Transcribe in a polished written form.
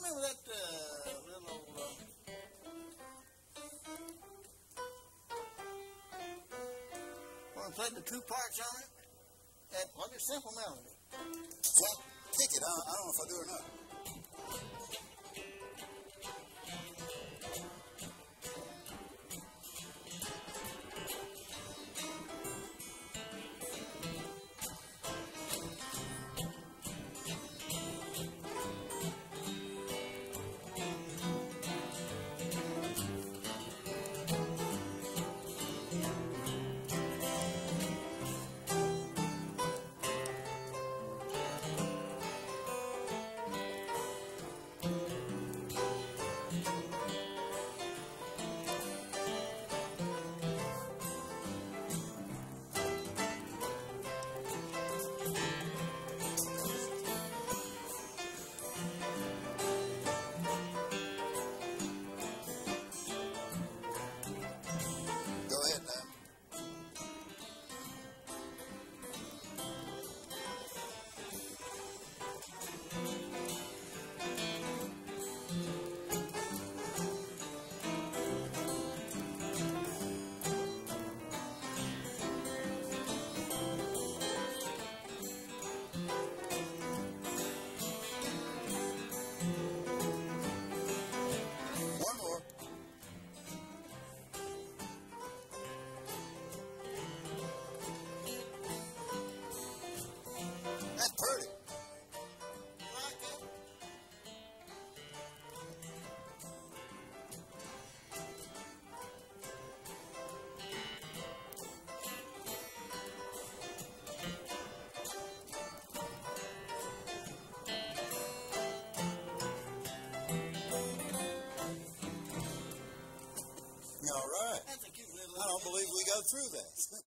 remember that little when I played the two parts on it? That was a simple melody. Yeah, kick it. I don't know if I do or not. That's pretty. You like it? All right. That's a cute little. I don't believe we got through that.